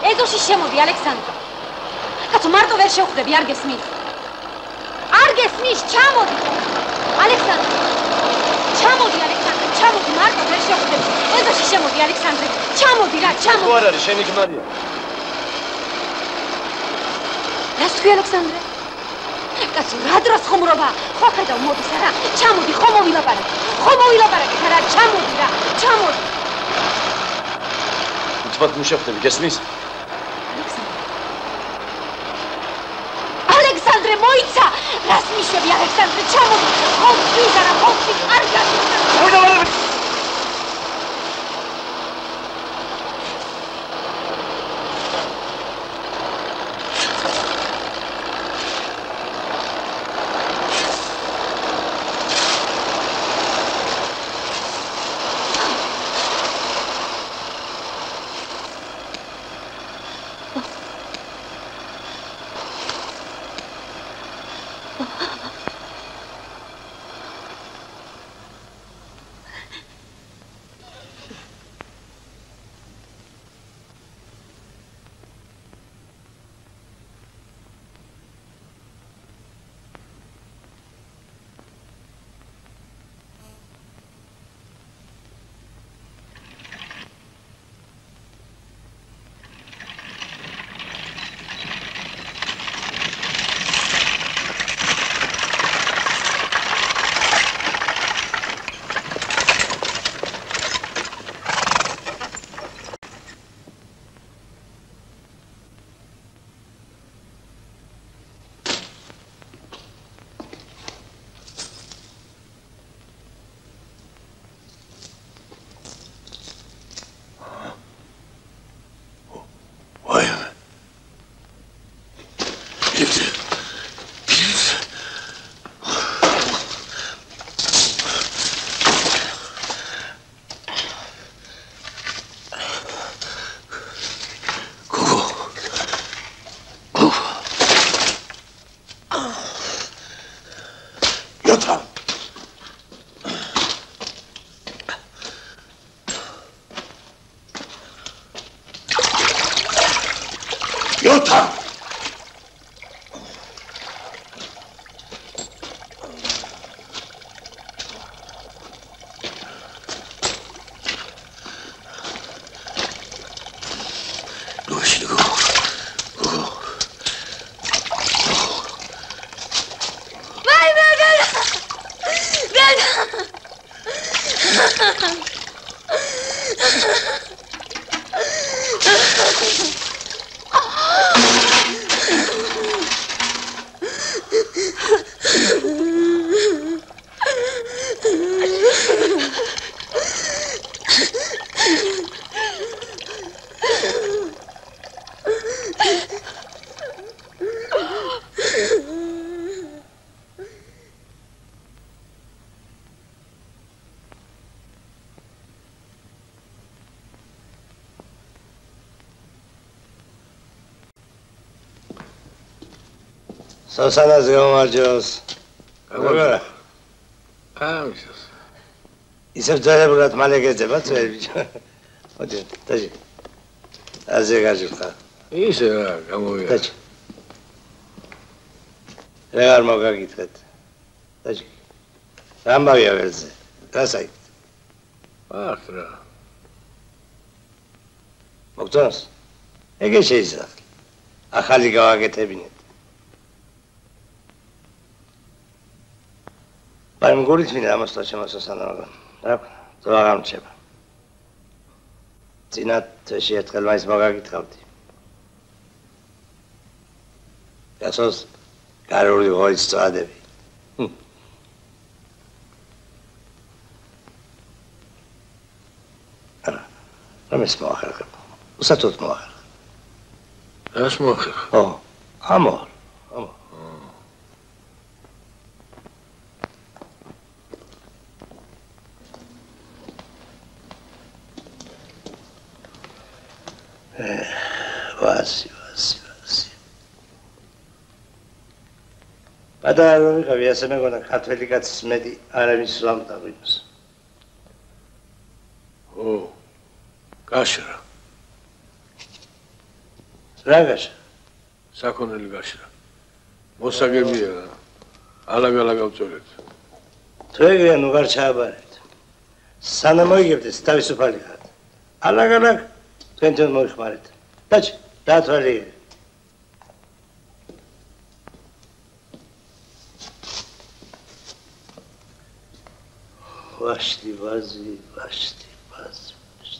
ეზოში შემოდი, ალექსანდრე. კაცო, მარტო ვერ შევხვდები, არ გესმის? არ გესმის, ჩამოდი. ალექსანდრე. ჩამოდი, ალექსანდრე, ჩამოდი, მარტო ვერ შევხვდები. ეზოში შემოდი, ალექსანდრე. ჩამოდი რა, ჩამოდი. თუ არ არის, შენი ქმარია. რას თქვი, ალექსანდრე? კაცო, რა დროს ხომრობა? ხო ხედავ, მოდის არა? ჩამოდი, ხო მოვილაპარაკე. ხო მოვილაპარაკე, რა, ჩამოდი რა, ჩამოდი. უცბად მუშავდები, გესმის? ალექსანდრე, მოიცა! რას მიშვები, ალექსანდრე, ჩამოდი! ხო ვთქვი და რა, ხო ვთქვი, კარგად! Sosana zgomarjos. Agora. ამისას. ისევ ძლებურად მალე გეძება წვერი ბიჭო. მოდი, დაჟი. აზე გაჟიხა. ისე რა, გამოვიდა. დაჟი. რა არ მოგაგითხეთ. დაჟი. რამბავია ველზე. გასაი. ახ რა. მოგწონს? ეგე შეიძლება. ახალი გავაკეთებინეთ. Am gorit mine am asta ce mă să sană. Da, doar ceva. Ținat și et că mai zbăga gitcauti. Ca sos care ori voi strade. Nu mi smoacă. Usa tot moacă. Aș moacă. Oh, amor. Vasi. Padar გავი ასე მეგონა ქართველი კაცის მეტი არავის ლამტაგვინოს. ო, კაშრა. რა გაშა? საქონელი გაშრა. მოსაგებია რა. ალაგ-ალაგ ავწორეთ. თუ ეგრეა ნუ არ ჩააბარეთ. სანამ მოიგებდეს თავისუფალი ხართ. ალაგ-ალაგ თქვენთან მოიხმარეთ. დაჩ, დაათვალიერე. ვაშტი ვაზი, ვაშტი ვაზი.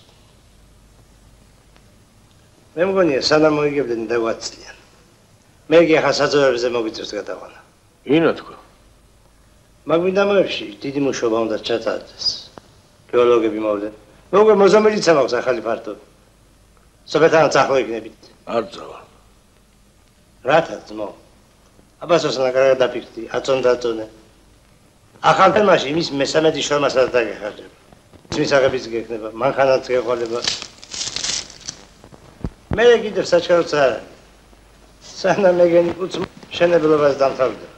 მე მგონია სანამ მოიგებდნენ დაგვაცლიან. მე კი ახლა საძოვებზე მოგიწევს გადაყვანა. ინა თქვა. მაგმინდამოებში დიდი მუშაობა უნდა ჩატარდეს. გეოლოგები მოვიდნენ. მოგე მოზამბიკიცა მაქვს ახალი ფართობი. სოფელთანაც ახლო იქნებით. არ წავალ. რათა ძმო? აბასოსთან კარგად დაფიქრდი, აწონდაწონე. ახალ თემაში იმის მესამედი შრომასაც დაგეხარჯებ. ისმის აღებიც გექნება, მანქანაც გეყოლება. მე კიდევ საჩქაროც არ არის. სანამ მეგენი კუც შენებლობას დამთავრდება.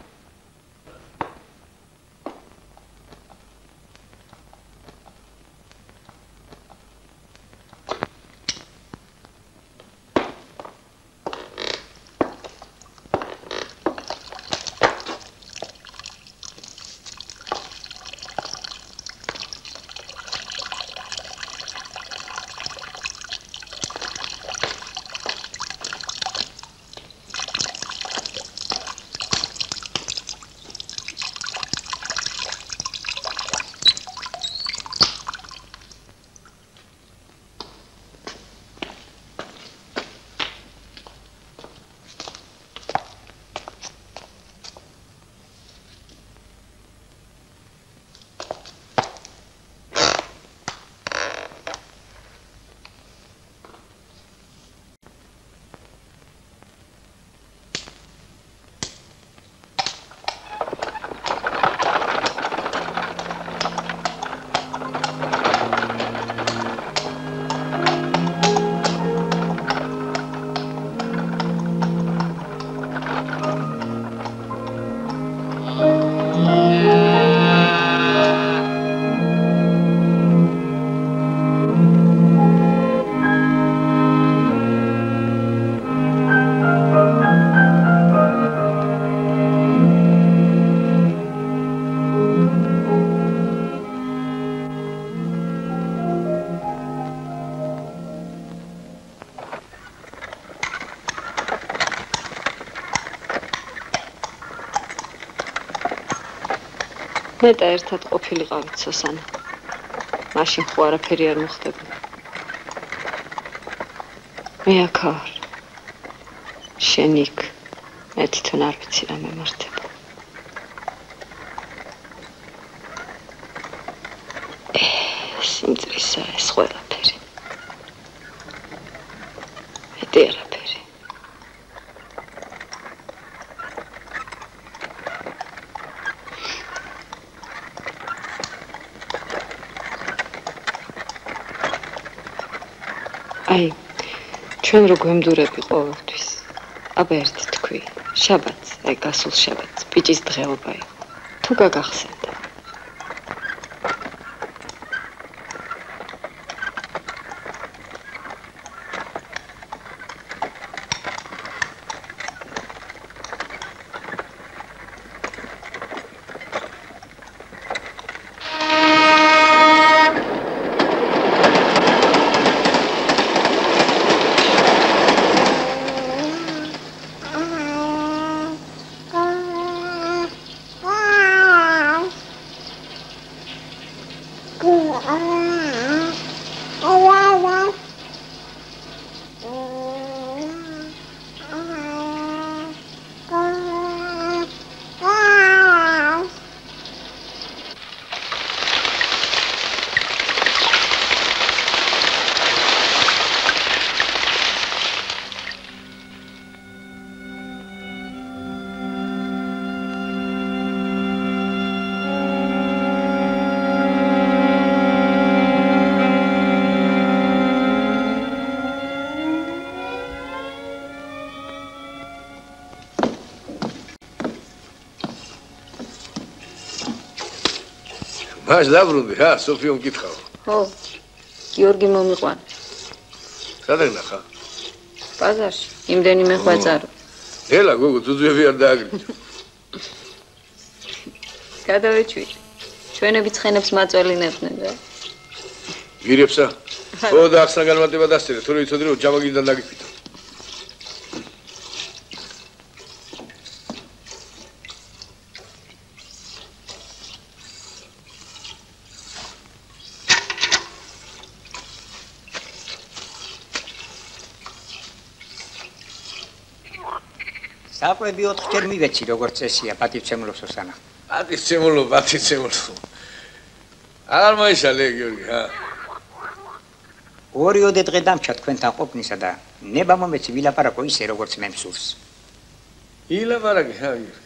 მეტა ერთად ყოფილიყავით სოსანა. მაშინ ხო არაფერი არ მოხდებოდა. მე აქ ვარ. შენ იქ. მე თვითონ არ ვიცი რა მემართება. სიმწრისა ეს ყველაფერი. მეტი არაფერი. აი, ჩვენ რო გვემდურები ყოველთვის. აბა ერთი თქვი, შაბათს, აი გასულ შაბათს, ბიჭის დღეობა იყო. თუ გაგახსენდა. მას დაბრუნდი რა, სოფიო მკითხავ. ხო. გიორგი მომიყვანა. სადაგ ნახა? ბაზარში იმდენი მეხვეწარო. ელა გოგო ძუძუები არ დააგრით. გადავეჩვით. ჩვენები ცხენებს მაწვედინებდნენ რა. გირებსა? ო და ახსნა განმარტება დასწერე, თუ ვიცოდი რომ ჯამაგიდან დაგიფიტო. საკვები 4 ჯერ მივეცი როგორც წესია პატივცემულო სოსანა. პატივცემულო. აღარ მოიშალე გიორგი, ჰა? ორიოდე დღე დამჩა თქვენთან ყოფნისა და ნება მომეცი ვილაპარაკო ისე როგორც მე მსურს. ილაპარაკე, ჰა გიორგი.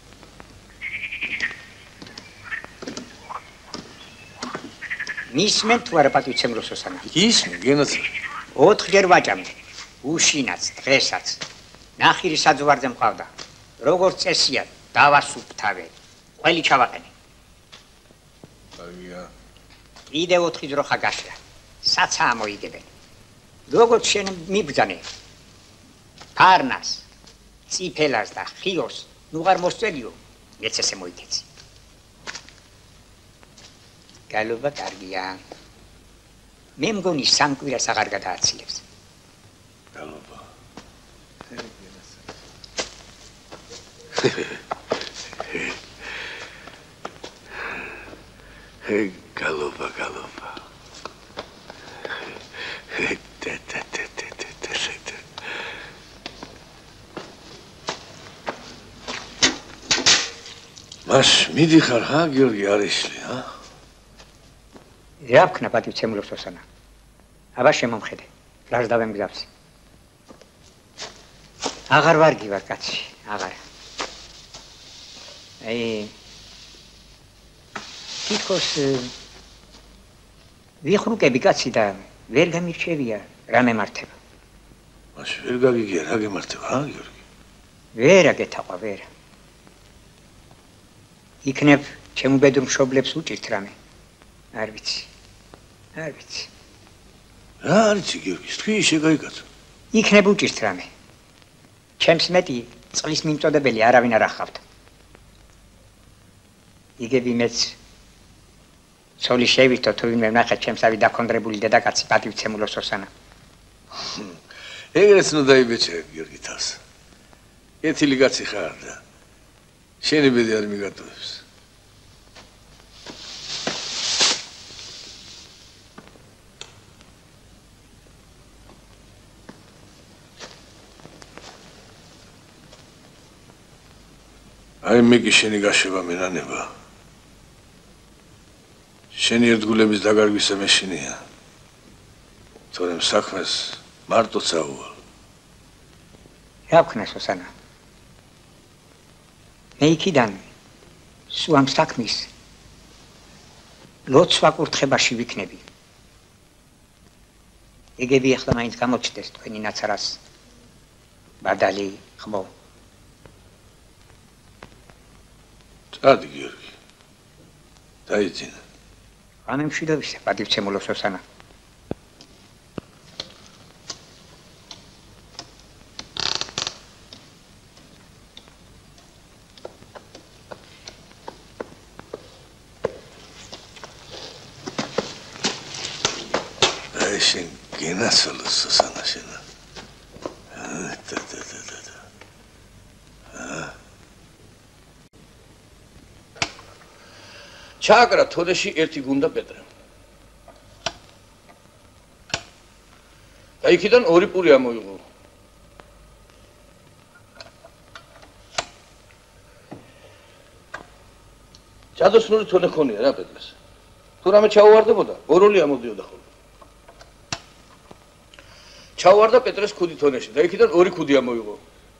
მისმენ თუ არა პატივცემულო სოსანა? ისმი, გენოცა. 4 ჯერ ვაჭამე. უშინაც, დღესაც. ნახირი საძვარზე მყავდა. როგორც წესია, დავასუფთავე. ყველი ჩავაყენე. აგია. კიდე 4 ძროხა გაშლა. საცაა მოიგებენ. როგორც შენ მიბძანე. ფარნას, ციფელას და ხიოს, ნუ არ მოსწელიო, მეც ესე მოიქეცი. გალობა კარგია. მე მგონი სამკვირას აღარ გადააცილებს. გალობა. Galova. Mas მიდიხარ ჰა გიორგი არიშლი, ჰა? რა ვქნა პატივცემულო სოსანა? აბა შემომხედე, რას დავემგზავსი? აღარ ვარგი ვარ კაცი, აღარ. თითქოს ვიხრუკები კაცი და ვერ გამირჩევია რა მემართება. მას ვერ გაგიგია რა გემართება, ჰა გიორგი? ვერა გეთაყვა, ვერა. იქნებ ჩემ ბედრ მშობლებს უჭირთ რამე. არ ვიცი. რა არიცი გიორგი, თქვი შეგაიკაცო. იქნებ უჭირთ რამე. ჩემს მეტი წყლის მიმწოდებელი არავინ არ ახავთ. იგები მეც ცოლი შევითო თუ ვინმე ვნახეთ ჩემსავი დაქონდრებული დედაკაცი პატივცემულო სოსანა. ეგრეც ნუ დაიბეჭე გიორგი თავს. ეთილი კაცი ხარ და შენი ბედი არ მიგატოვებს. აი მე კი შენი გაშება მენანება. შენი ერთგულების დაგარგვისა მეშინია. თორემ საქმეს მარტო წაუვალ. რა ვქნა სოსანა? მე იქიდან სულ ამ საქმის ლოცვა კურთხებაში ვიქნები. იგები ახლა მაინც გამოჩნდეს თქვენი ნაცარას ბადალი ხმო. წადი გიორგი. დაიძინა. რამე მშვიდობისა პატივცემულო სოსანა. შენ გენასოლო სოსანა შენა. ჩააკრა თოდეში ერთი გუნდა პეტრე. და იქიდან ორი პური ამოიღო. ჯადოსნური თონე ხონია რა პეტრეს. თუ რამე ჩაუვარდებოდა, ოროლი ამოდიოდა ხოლმე. ჩაუვარდა პეტრეს ქუდი თონეში და იქიდან ორი ქუდი ამოიღო.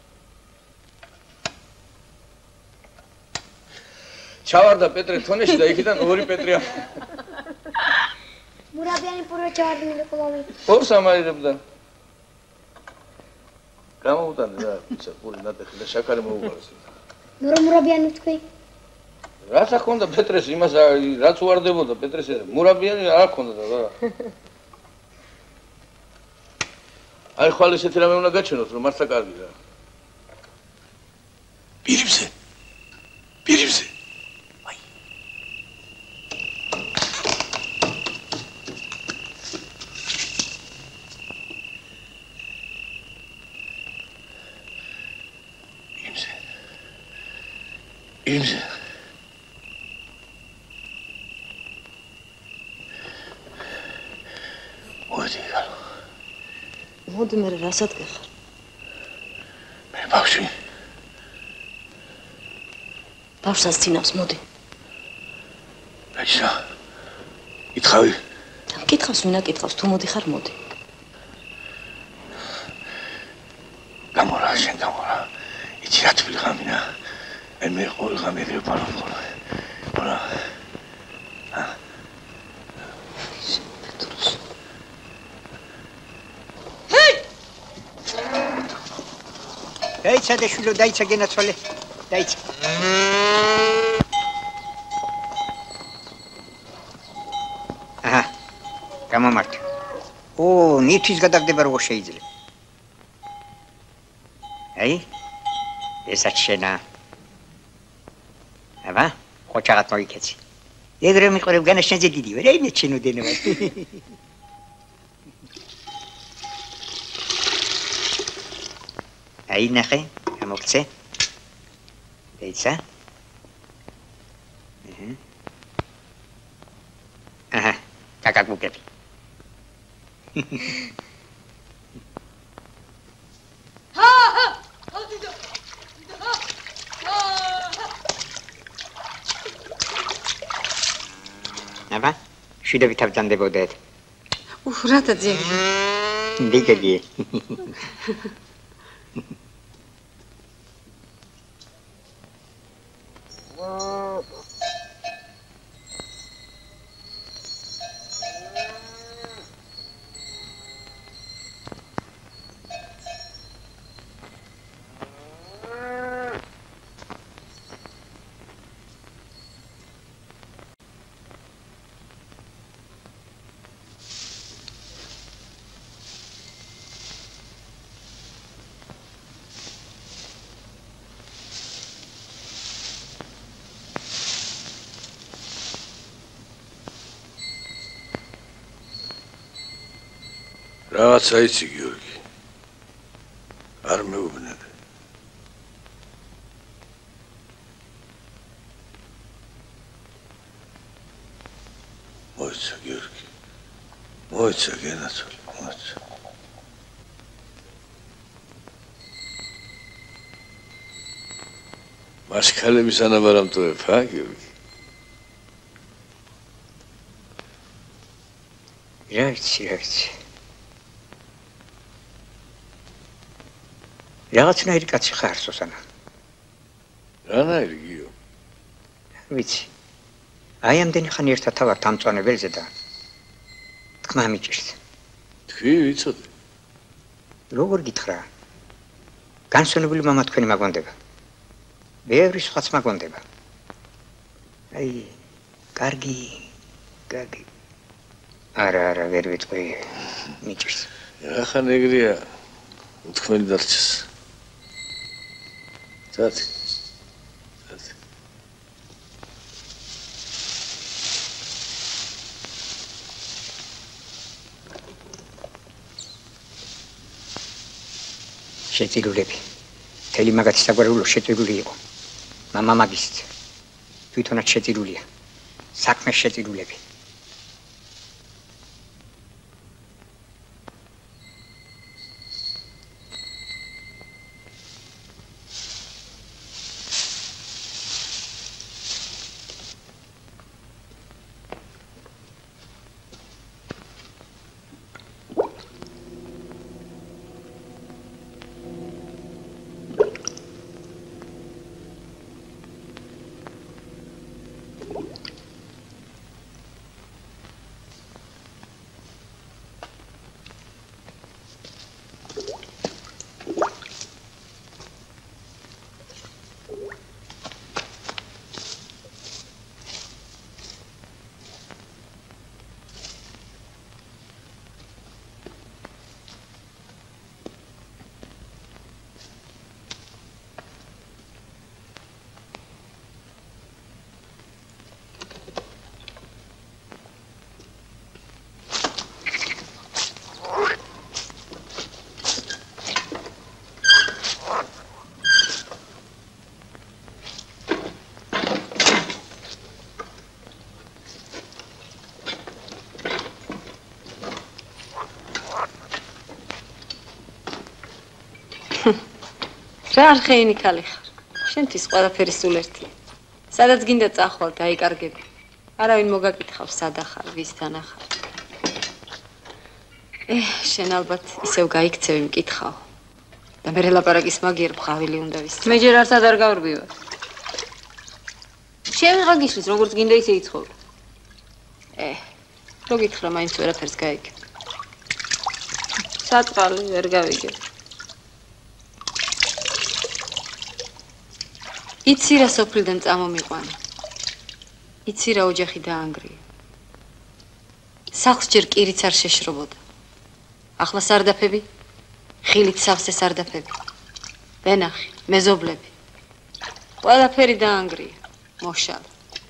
ჩავარდა პეტრე თონეში და იქიდან ორი პეტრე. მურაბიანი პური ჩავარდნილი ყოლავი. ორს ამარირებდა. გამოუტანე რა, ისა პური ნატეხი და შაქარი მოუყარეს. მურაბიანი თქვი. რაც ახონდა პეტრეს იმას რაც უარდებოდა პეტრეს მურაბიანი არ ახონდა და რა. აი ხვალ ესეთი რამე უნდა გაჩვენოთ, რომ მართლა კარგი რა. პირებზე. პირებზე. აი. პირებზე. მოდი მე რასაც გეხარ. მე ბავშვი. ბავშვს წინავს მოდი. ბაჭია. ითხავი. კითხავს ვინა კითხავს თუ მოდი ხარ მოდი. გამორა შენ გამორა. იცი რა თვლი ღამინა. მე ყოველ ღამე ეგრე ვფარავ. რა. დაიცა დაშვილო, დაიცა გენაცვალე. დაიცა. აჰა. გამომართ. ო, ნითვის გადაგდება როგორ შეიძლება. აი? ესაც შენა. აბა, ხოჭაღად მოიქეცი. ეგრე მიყურებ განაშენზე დიდი ვარ, აი მე ჩინო დენება. აი ნახე, გამოგცე. დაიცა. აჰა, კაკაკუკები. აბა, შვიდობით ავჯანდებოდეთ. რათა ძიე. დიგეგი. რაღაცა იცი გიორგი. არ მეუბნები. მოიცა გიორგი. მოიცა გენაცვალე, მოიცა. მასკალების ანაბარამტოებ, ჰა გიორგი? რაიცი. რაღაცნაირი კაცი ხარ, სუსანა. რანაირი გიო? ვიცი. აი ამდენი ხანი ერთად თავართ ამ წონებელზე და თქმა მიჭირს. თქვი ვიცოდი. როგორ გითხრა? განსვენებული მამა თქვენი მაგონდება. ბევრი სხვაც მაგონდება. აი, კარგი. არა, ვერ ვიტყვი. მიჭირს. ახან ეგრეა. თქვენი დარჩეს. That's შეწირულები. თელი მაგათი საგვარეულო შეწირული იყო. მამა მაგისტ. თვითონაც შეწირულია. საქმე შეწირულები. რა არხეინი ქალი ხარ. შენთვის ყველაფერი სულ ერთია. სადაც გინდა წახვალ დაიკარგები. არავინ მოგაკითხავს სად ახარ, ვისთან ახარ. შენ ალბათ ისევ გაიქცევი მკითხავ. და მე ლაპარაკის მაგიერ ბღავილი უნდა ვისწავლო. მე ჯერ არც არ გავრბივარ. შევიღა გიშლის, როგორც გინდა ისე იცხოვრო. რო გითხრა, მაინც ვერაფერს გაიგებ. საწყალი ვერ გავიგებ. იცი რა სოფლიდან წამომიყვანა. იცი რა ოჯახი დაანგრია. სახლს ჯერ კირიც არ შეშრობოდა. ახლა სარდაფები, ხილით სავსე სარდაფები. ვენახი, მეზობლები. ყველაფერი დაანგრია. მოშალა.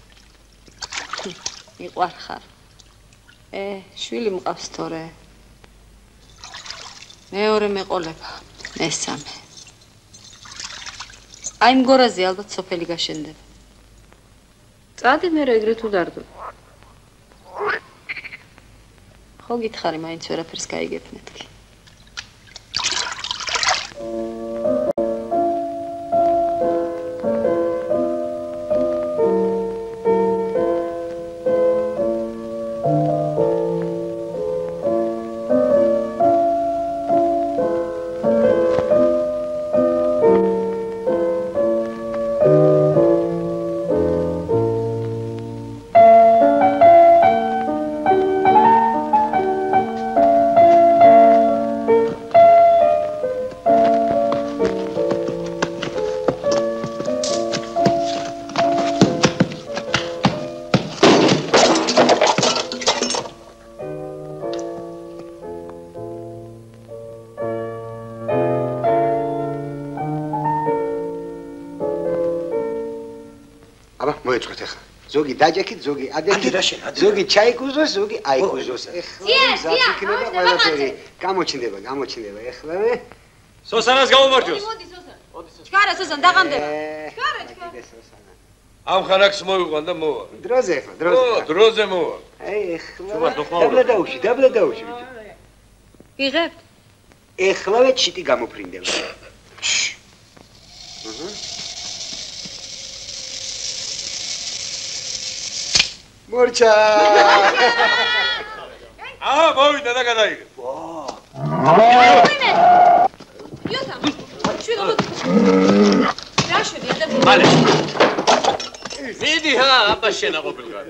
მიყვარხარ. შვილი მყავს თორე. მეორე მეყოლება, მესამე. აი მგორაზე ალბათ სოფელი გაშენდება. წადი მე ეგრე თუ დარდო. ხო გითხარი, მაინც ვერაფერს გაიგებ მეთქი. ზოგი დაჯექით, ზოგი ადეთი, ზოგი ჩაიკუზოს, ზოგი აიკუზოს. ეხლა იქნება ყველაფერი. გამოჩნდება. ეხლა მე სოსანას გამომარჯოს. მოდი სოსან. ჩქარა სოსან დაღამდება. ჩქარა. ამ ხანაკს მოიყვან და მოვა. დროზე ეხლა, დროზე. დროზე მოვა. აი ეხლა. დაბლა დაუში. იღებთ? ეხლავე ჩიტი გამოფრინდება. მორჩა. მოვიდა და გადაიგე. იოსამ, შვილო. რა შვები ადამიანი? მალე. მიდი აბა შენა ყოფილგან.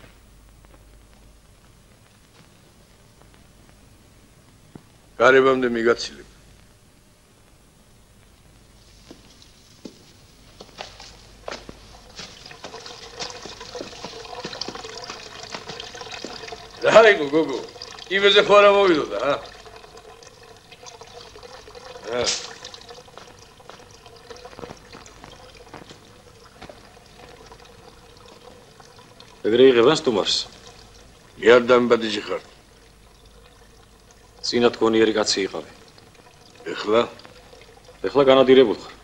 გარებამდე მიგაცილებ. დაიგო გოგო, იმეზე ხო არა მოვიდოდა, ჰა? ეგრე იღებენ სტუმარს. მე არ დამბადიჯი ხარ. წინა თქონიერი კაცი იყავი. ეხლა განადირებულ ხარ.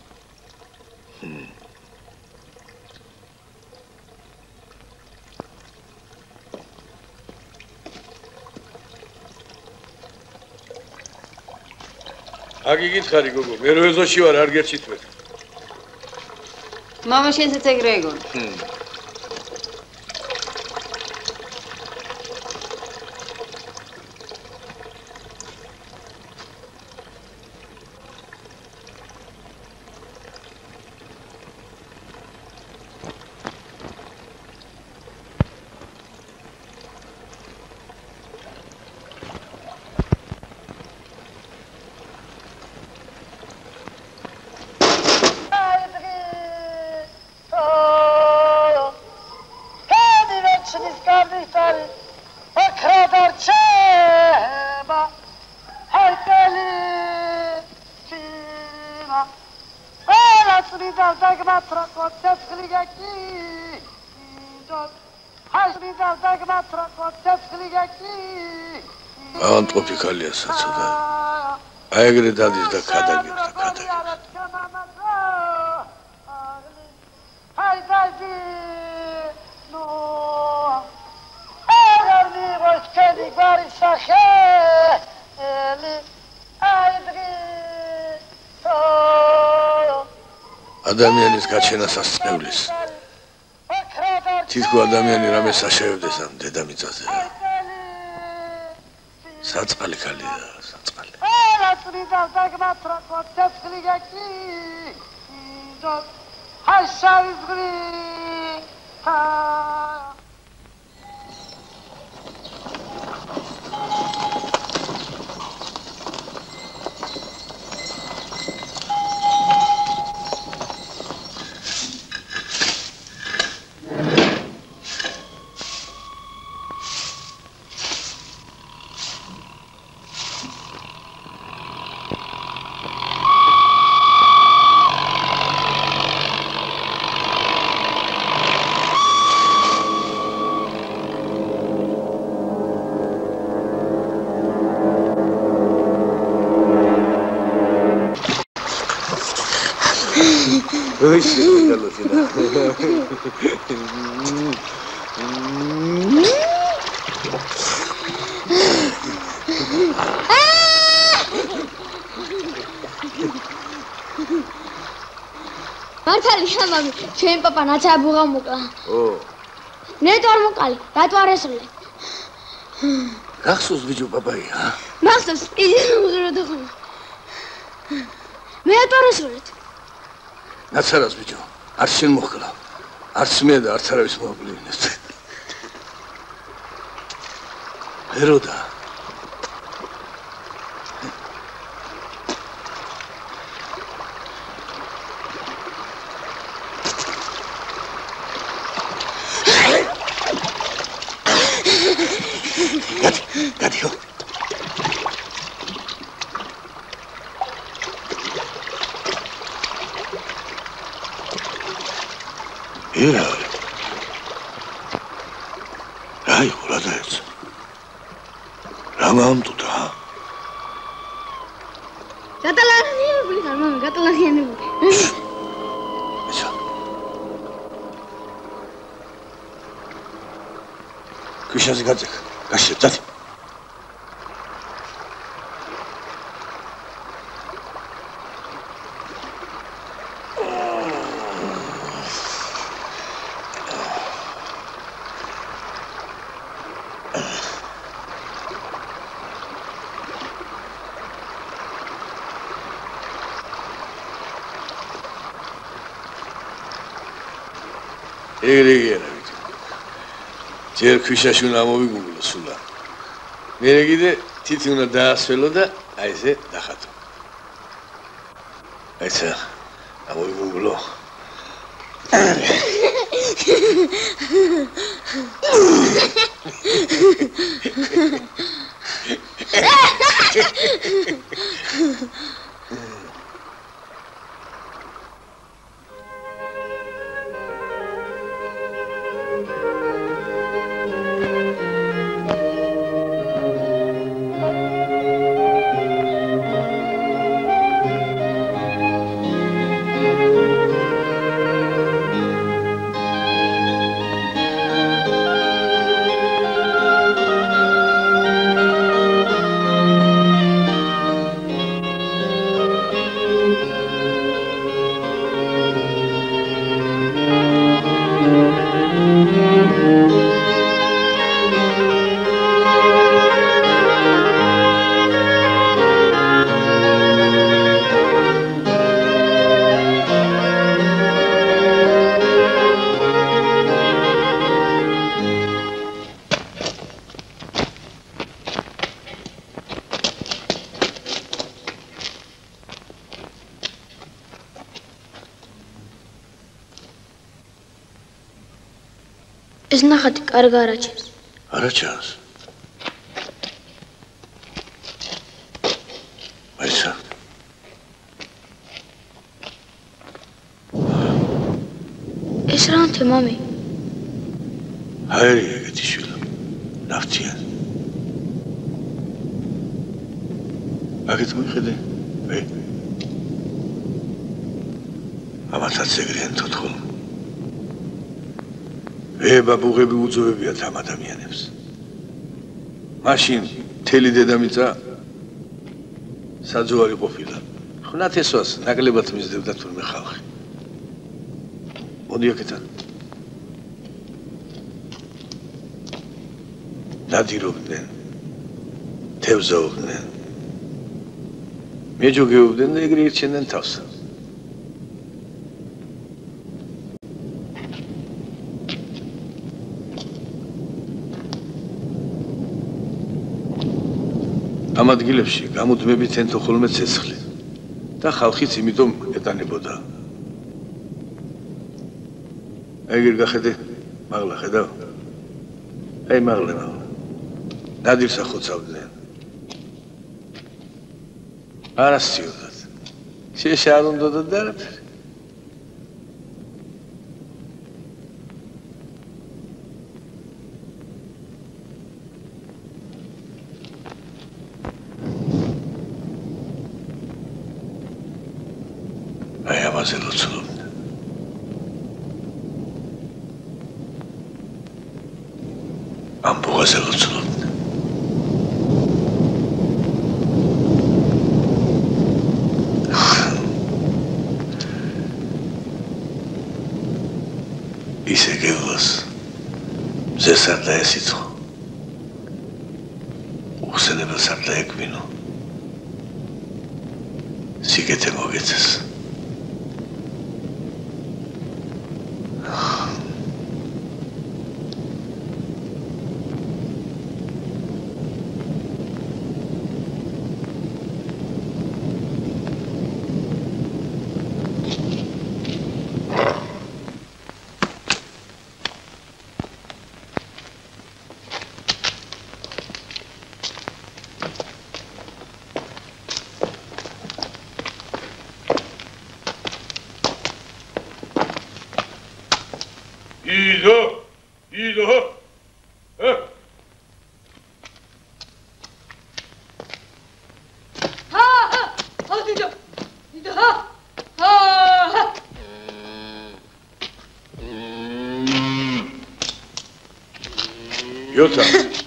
აგი გითხარი გოგო, მე რო ეზოში ვარ, არ გერჩით მე. მამა შენსაც ეგრე ეგონა. ავანტყოფი ქალია საცოდა. აი ეგრე დადის და ქადაგებს. ადამიანის გაჩენასაც წევლის. თითქო ადამიანი რამე საშევდეს ამ დედამიწაზე რა. საწყალი ქალია, საწყალი. მართალია მამი, ჩვენ პაპა ნაცაბუღა მოკლა. ნეტო არ მოკალი, რატო არ ესროლე? გახსოვს ბიჭო პაპაია? მახსოვს, კიდე უღიროდა ხოლმე. მე რატო არ ესროლეთ? ნაცარას ბიჭო, არც შენ მოხლა. არც მე და არც არავის მოაკლინეს. ეროდა. გადიო. Era. Ai, guarda Ramam tuta. Catalanianebuli, mami, catalanianebuli. Eso. Kışası kaçacak. Kaçacak, hadi. ეგრეა ვიცი. ჯერ ქვიშაში უნდა მოვიგულო სულა. მე კიდე თითი უნდა დაასველო და აი ესე დახატო. აი ესე მოვიგულო. ეს ნახატი კარგ არაჩენს. არაჩენს. აისა. ეს რანთე მამი? ჰაერი ეგეთი შვილა. ნავთია. აგეთ მოიხედე? ამათაც ეგრეა თოთხო. ბაბუღები უძოვებიათ ამ ადამიანებს. მაშინ მთელი დედამიწა საძოვარი ყოფილა. ხნათესვას ნაკლებად მისდევდა თურმე ხალხი. მოდი აქედან. ნადირობდნენ, თევზაობდნენ. მეჯოგეობდნენ და ეგრე ირჩენდნენ თავს. ამ ადგილებში გამუდმებით ენთო ხოლმე ცეცხლი და ხალხიც იმიტომ ეტანებოდა. ეგერ გახედე, მაღლა ხედავ. აი მაღლა. ნადირს ახოცავდნენ. არა სიოდად. შეშარ უნდა და არაფერი. აი ამაზე ლოცულობდნენ. ამ ბუღაზე ლოცულობდნენ. ისე გევლოს მზეს არ დაესიცხო. უხსენებელს არ დაეკვინო. სიგეთე მოგეცეს. Yota.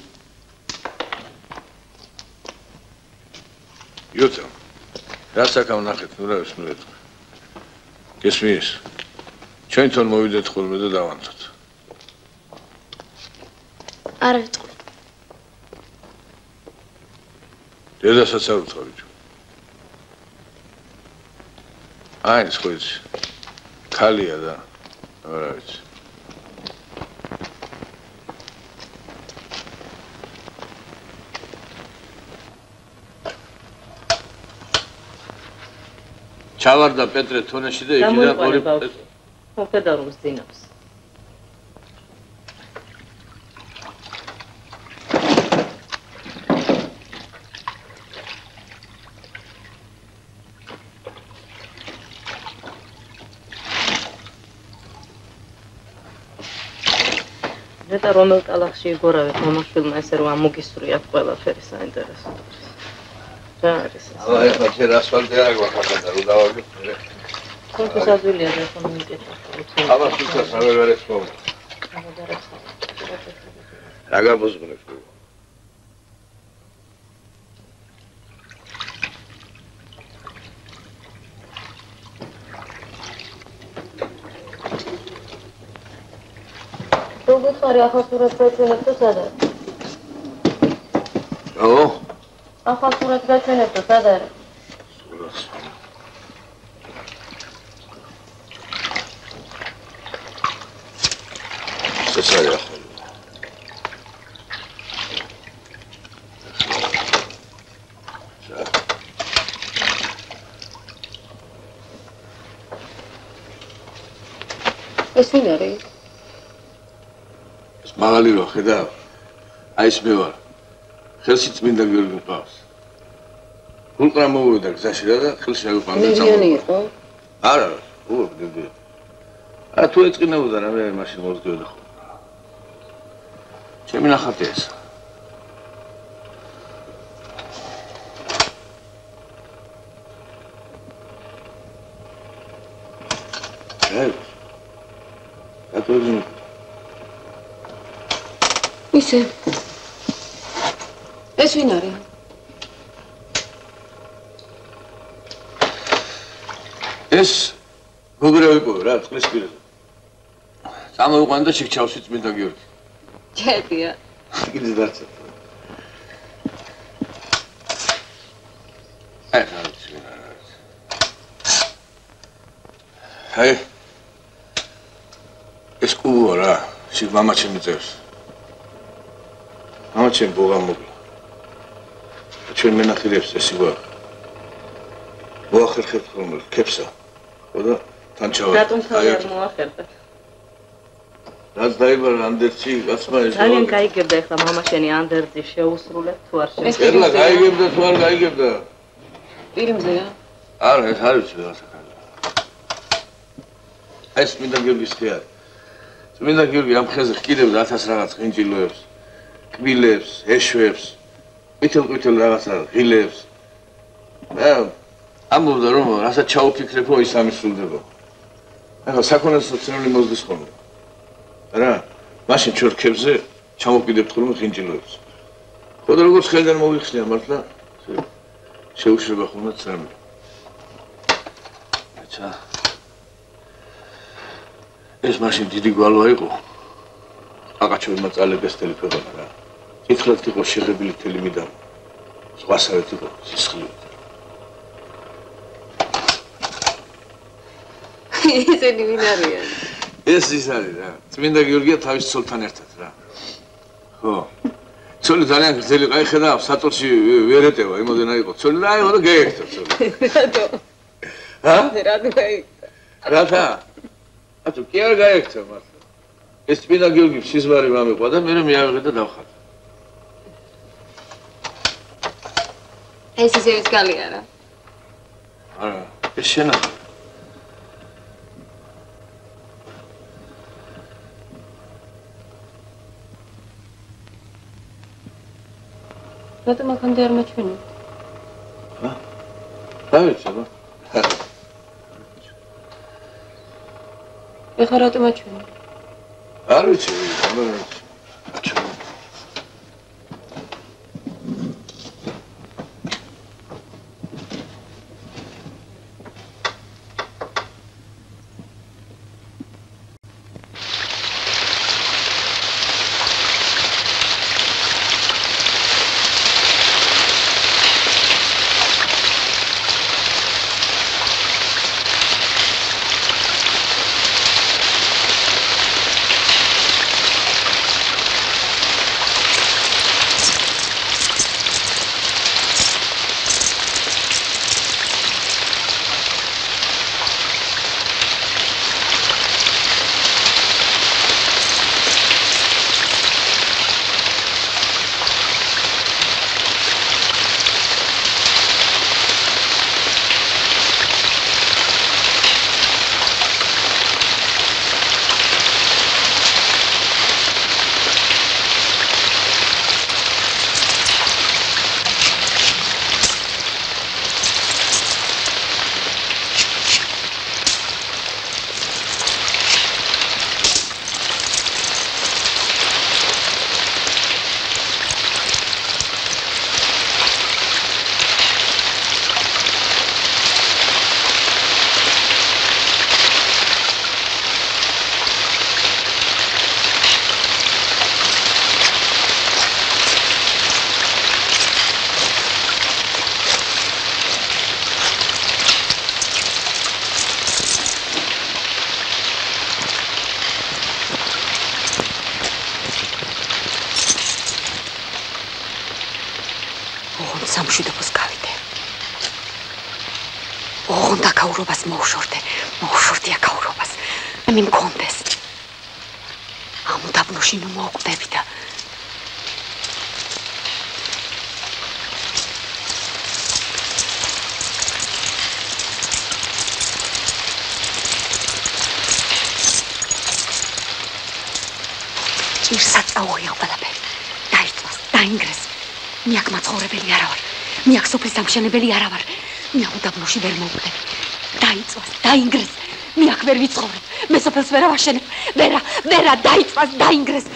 Yota. Rasakam ნახეთ, ნუ რა ვისმენთ. გესმის? ჩვენთან მოვიდეთ ხოლმე და დავანთოთ. არ ვიტყვი. დედასაც არ ვთხოვი. აი, ხო იცი. ქალია და რა ვიცი. ჩავარდა პეტრე თონეში და იქიდან ორი მოხდა რომ ზინავს. და რომელ ტალახში იგორავეთ მომაშვილმა ესე რომ ამოგისურიათ ყველაფერი საინტერესო. რა არის ეს? აი ახლა შენ ასფალტი არ გვაქვს და რო დავაგებ. კონკრეტულად ადვილია და ხომ მიკეთე. აბა სულსაც ვერ ეცხო. რა გაბოზღრებს? როგორ ხარ ახლა სურათს გაჩვენებ და სად არის? ო? ახლა სურათს გაჩვენებ და სად არის? სურათს. ეს არის ახლა. ეს ვინ არის? მაღალი რო ხედავ? აი ეს მე ვარ. ხელში წმინდა გიორგი მყავს. გულყრა მოვიდა გზაში რა და ხელში აგვიყვანდა წამო. მილიონი იყო? არა, უბდები. ა თუ ეწყინებოდა რა მე მაშინ მოვდგებოდა ხო. ჩემი ნახატია ეს. ატოდი ისე ეს ვინ არის? ეს გოგრა ვიპოვე რა წყლის პირზე. წამოვიყვანე და შიქჩავში წმინდა გიორგი. ჯერია. კიდე დარჩა. აი, ეს კუა რა, შიგ მამა ჩემი წერს. მამა ჩემი ბოღა მოგლა. ჩვენ მენახილებს ეს იგვა. მოახერხებთ ხოლმე ქებსა. ხო და თან ჩავა. რატომ თავი არ მოახერხეთ? რაც დაიბარა ანდერძი, გაცმა ეს. ძალიან გაიგებდა ეხლა მამა შენი ანდერძი შეუსრულეთ თუ არ შეუსრულეთ. ერლა გაიგებდა თუ არ გაიგებდა? პირიმზეა? არა, ეს არ ვიცი რა საკანა. ეს წმინდა გიორგის ხე არის. წმინდა გიორგი ამ ხეზე ჰკიდებდა 1000 რაღაც ღინჯილოებს, კბილებს, ეშვებს, ყვითელ რაღაცა ღილებს. ამბობდა რომ რასაც ჩაუფიქრებო ის ამისრულდება. ახლა საქონელსო ცნული მოზდის ხოლმე. რა, მაშინ ჩვენ რქებზე ჩამოვკიდებთ ხოლმე ღინჯილოებს. ხო და როგორც ხელიდან მოვიხსნია მართლა შეუშრება ხოლმე ცრემლი. აჩა. ეს მაშინ დიდი გვალვა იყო. აკაჩოვმა წალებდეს თელი ქვეყანა რა. ითხრათ იყო შეღებილი თელი მიდამ. სხვასავეთ იყო სისხლი. ესენი ვინ არიან? ეს ის არის რა. წმინდა გიორგია თავის ცოლთან ერთად რა. ხო. ცოლი ძალიან გრძელი ყაი ხედავ, საწოლში ვერ ეტევა, იმოდენა იყო. ცოლი რა იყო და გაიქცა ცოლი. რატო? ჰა? რატო გაიქცა? რათა? ათო კი არ გაიქცა მართლა. ეს წმინდა გიორგი სიზმარი მამიყვა და მე მიავიღე და დავხატე. ეს ისევიც გალია რა. არა, ეს შენახა. რატომ აქამდე არ მაჩვენე? რა? რა ვიცი, რა? ეხლა რატომ მაჩვენე? არ ვიცი, არ ვიცი. აჩვენე. სამშვიდობოს გავიდე. ოღონდ აკაურობას მოუშვორდი აკაურობას. მე მქონდეს. ამ უდაბნოში ნუ მოუკვდები და ჭირსაც წაუღია ყველაფერი. დაიწვას, დაინგრეს. მე აქ მაცხოვრებელი არა ვარ. მე აქ სოფლის სამშენებელი არა ვარ. მე ამ უდაბნოში ვერ მოვკვდები. დაიწვას, დაინგრეს. მე აქ ვერ ვიცხოვრებ. მე სოფელს ვერ ავაშენებ. ვერა, დაიწვას, დაინგრეს.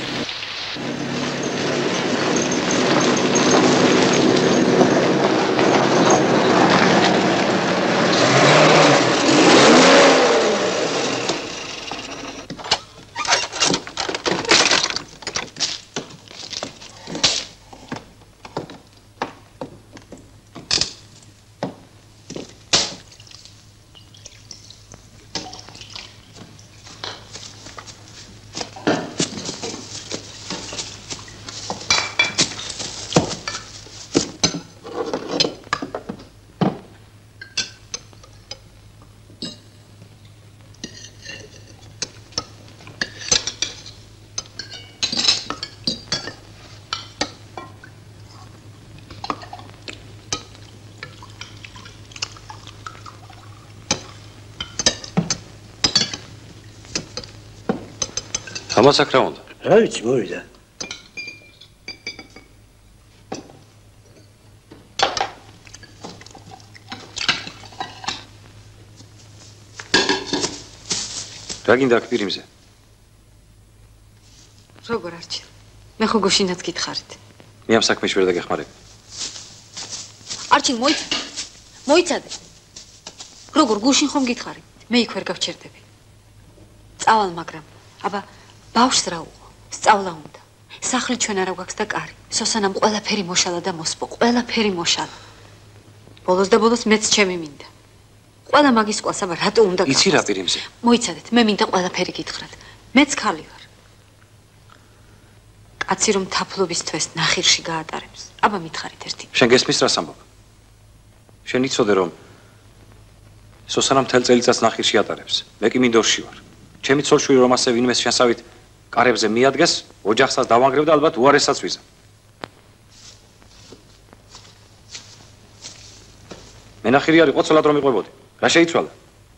ამას აქ რა უნდა? რა ვიცი, მოვიდა. რა გინდა აქ პირიმზე? როგორ არჩილ? მე ხო გუშინაც გითხარით. მე ამ საქმეში ვერ დაგეხმარებ. არჩილ, მოიცადე. როგორ გუშინ ხომ გითხარი? მე იქ ვერ გავჩერდები. წავალ, მაგრამ აბა ბავშვს რა უყო? სწავლა უნდა. სახლი ჩვენ არა გვაქვს და კარი. სოსანამ ყველაფერი მოშალა და მოსპო, ყველაფერი მოშალა. ბოლოს და ბოლოს მეც ჩემი მინდა. ყველა მაგის ყოლს, აბა რატო უნდა გახსნას? იცი რა პირიმზე? მოიცადეთ, მე მინდა ყველაფერი გითხრათ. მეც ხალი ვარ. კაცი რომ თაფლობის თვეს ნახირში გაატარებს. აბა მითხარით ერთი. შენ გესმის რას ამბობ? შენ იცოდე რომ სოსანამ მთელ წელიწადს ნახირში ატარებს. მე კი მინდორში ვარ. ჩემი ცოლ-შვილი რომ ასე ვინმეს შესავით კარებზე მიადგეს, ოჯახსაც დავანგრევ და ალბათ უარესაც ვიზამ. მე ნახირი არ იყო ცოლად რომ იყვებოდი. რა შეიცვალა?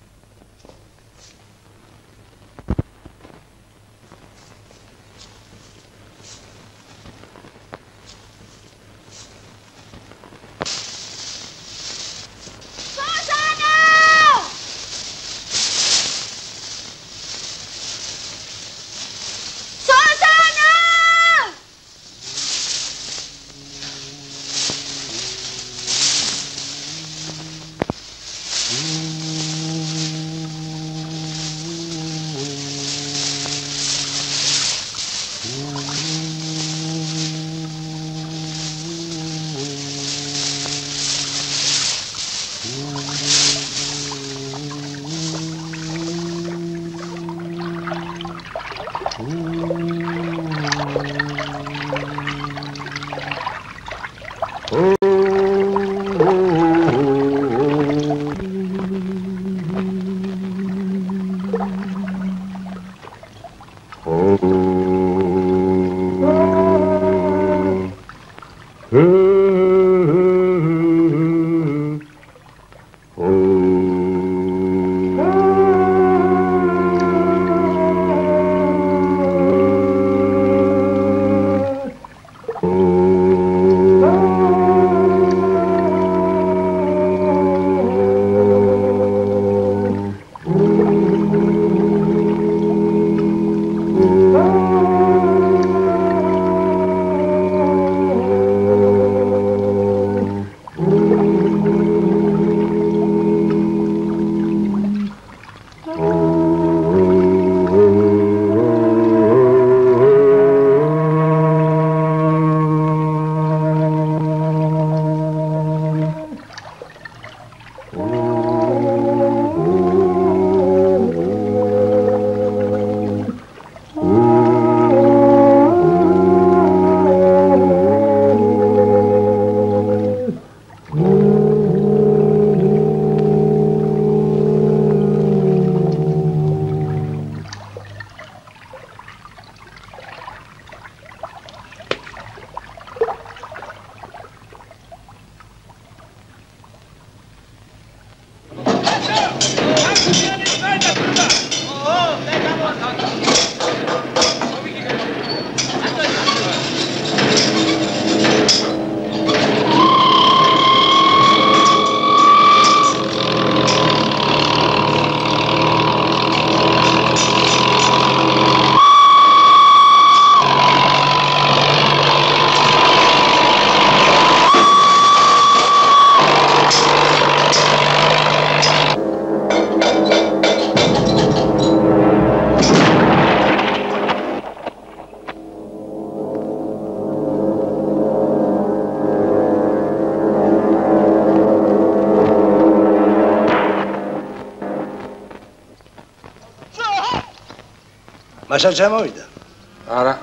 მაშა ჩამოვიდა. არა.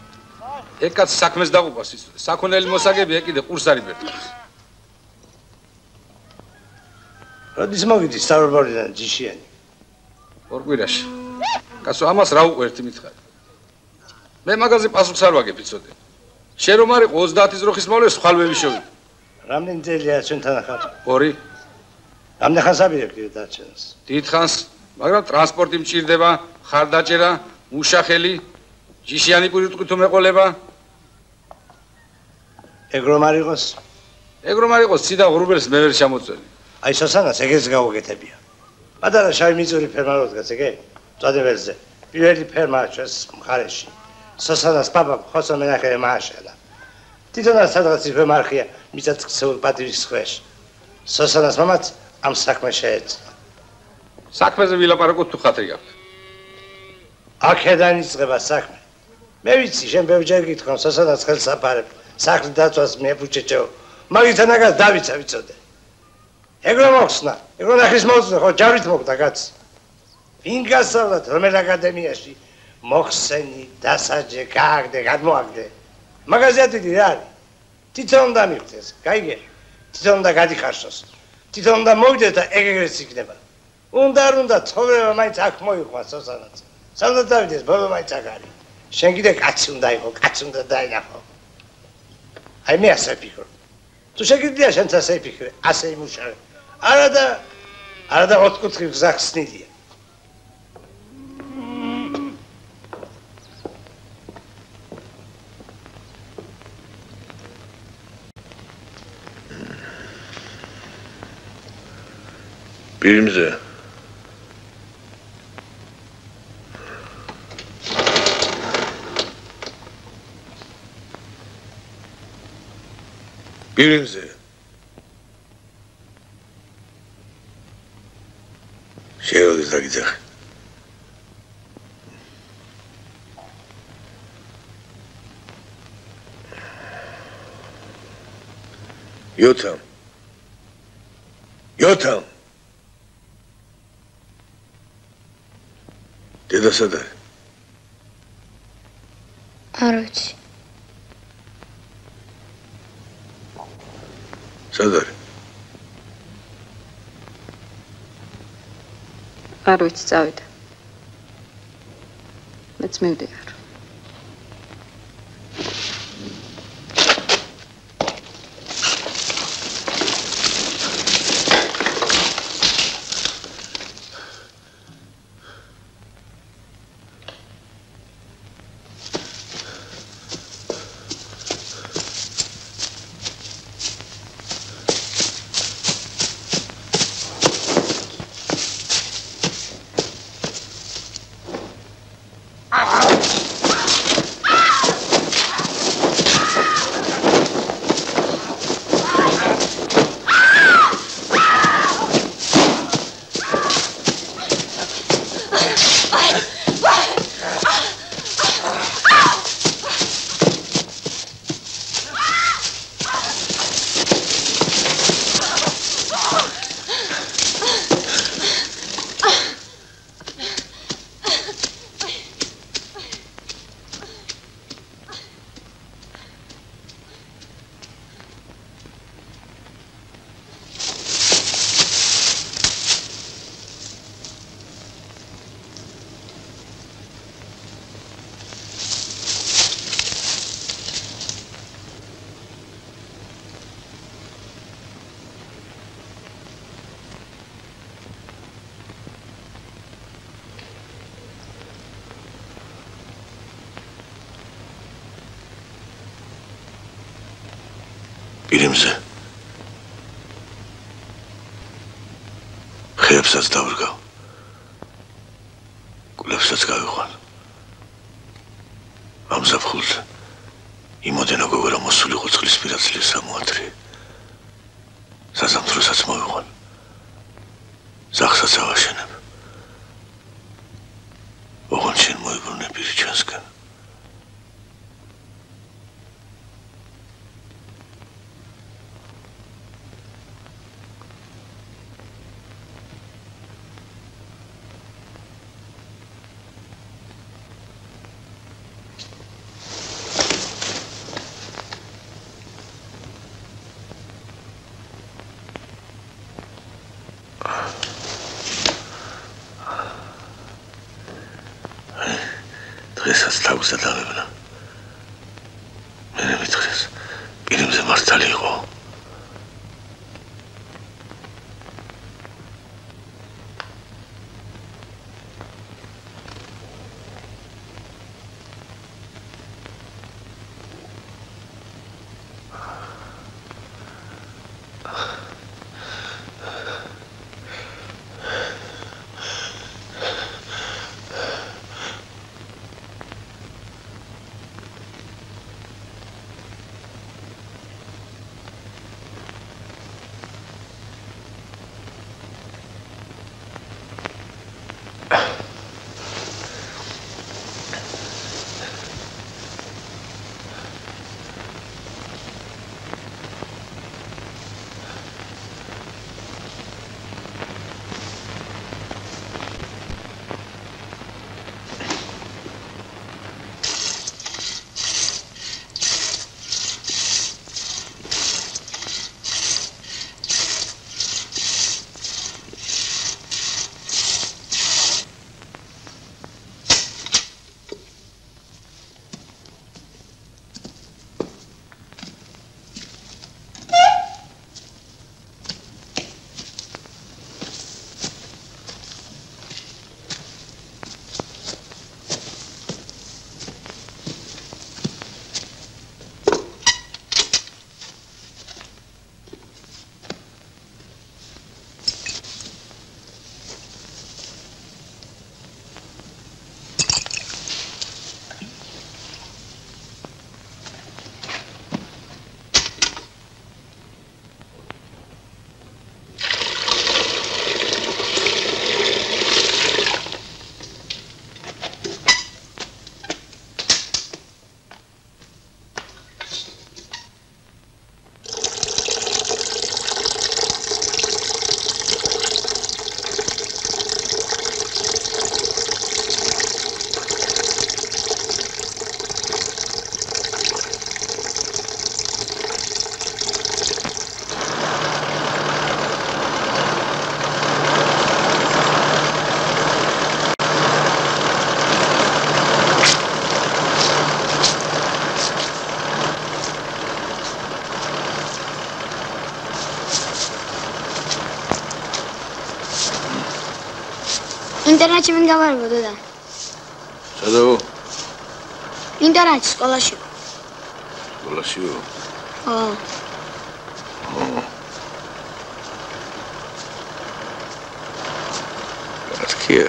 ეკაც საქმეს დაღუპას ის. საქონელი მოსაგებია კიდე ყურს არ იბერდებს. როდის მოვიდი სტავრობორიდან ჯიშიანი? ორ კვირაში. კაცო ამას რა უყო ერთი მითხარი. მე მაგაზე პასუხს არ ვაგებ იცოდე. შენ რომ არ იყო 30 ზროხის მოვლეს ხალველი შევიდა. რამდენი წელია ჩვენთან ახალ? 2. რამდენი ხანს აბირებდი დარჩენას? დიდ ხანს, მაგრამ ტრანსპორტი მჭირდება, ხარდაჭერა, მუშახელი, ჯიშიანი პური ვიტყვი თუ მეყოლება? ეგ რომ არ იყოს? ეგ რომ არ იყოს, ციდა ღრუბელს მე ვერ ჩამოწვენი. აი სოსანას ეგეც გავუგეთებია. პატარა შავი მიწური ფერმა რო დგას, ეგე? წვადებელზე. პირველი ფერმა ჩვენს მხარეში. სოსანას პაპა ხოსო მენახე მააშელა. თვითონაც სადღაც იქვე მარხია მიწათქცეულ პატივის ქვეშ. სოსანას მამაც ამ საქმეს შეეწა. საქმეზე ვილაპარაკოთ თუ ხათრი გაქვს. აქედან იწყება საქმე. მე ვიცი, შენ ბევრჯერ გითხრა, სოსანას ხელს აფარებ, სახლის დაცვას მეფუჭეჭო. მაგითანაგაც დავიცა ვიცოდე. ეგ რომ მოხსნა, ეგ რომ ნახის მოუწოდე, ხო ჯარით მოგდა კაც. ვინ გასავლათ რომელ აკადემიაში? მოხსენი, დასაჯე, გააგდე, გადმოაგდე. მაგაზია დიდი რა არის? თვითონ დამიხდეს, გაიგე? თვითონ და გადიხარშოს. თვითონ და მოვიდეს და ეგრეც იქნება. უნდა ცხოვრება მაინც აქ მოიყვანს სოსანაც. სანამ დავიდეს, ბოლო მაინც აქ არის. შენ კიდე კაცი უნდა იყო, კაცი უნდა დაინახო. აი მე ასე ვფიქრობ. თუ შეგიძლია შენც ასე ვფიქრე, ასე იმუშავე. არა და ოთხკუთხი გზა ხსნილია. პირიმზე პირიმზე შეეროდეს დაგიძახე იოთამ დედა სად არის? არ ვიცი. სად არის? არ ვიცი, წავიდა. მეც მივდივარ. პირიმზე ხეებსაც დავრგავ კულებსაც გავიყვან ამ ზაფხულზე იმოდენა გოგო რომ მოსულიყო წყლის პირაცლის სამოათრი საზამთროსაც მოვიყვან ზახსაც ავაშენებ ოღონდ შენ მოიბრუნე პირი ჩვენსკენ დღესაც თავს დადავებნა მე მითხრეს პირიმზე მართალი იყო ინტერნეტში მინ გამარბოდა და. სადაო? ინტერნეტში სკოლაში. სკოლაშიო? ხო. Atkia.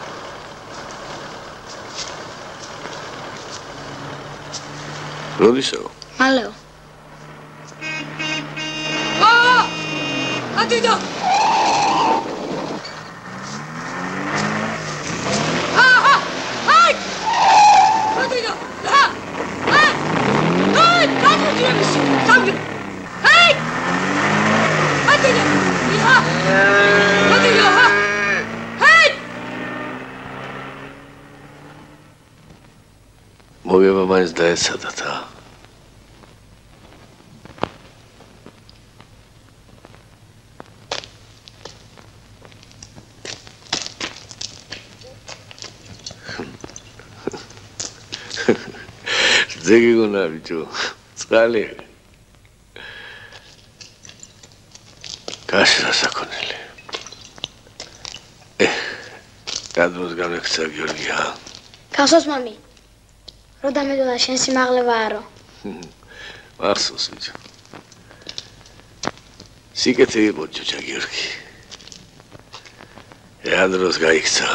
როდისაო? მალეო. ატიდო. ატიდო. მოგება მაინც დაეცადათ, ა? ძეგი გონა ბიჭო, წყალი. კაშა საკონელი. გადმოს გამექცა გიორგია. გასოს მამი. რო დამედოდა შენ სიმაღლე ვარო. მახსოვს ბიჭო. სიკეთე იყო ჯოჯა გიორგი. ადროს გაიქცა.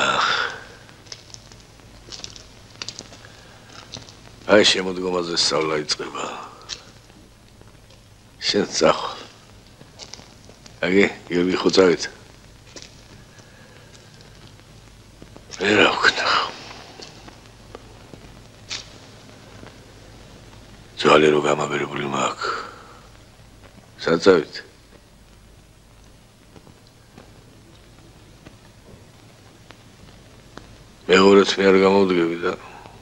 აი შემოდგომაზე სწავლა იწყება. შენ წახვალ. აგე, გიორგი ხო წავით? რა ვქნა? ძვალი რო გამაბერებული მაქვს. სად წავით? მეორეც მე არ გამოვდგები და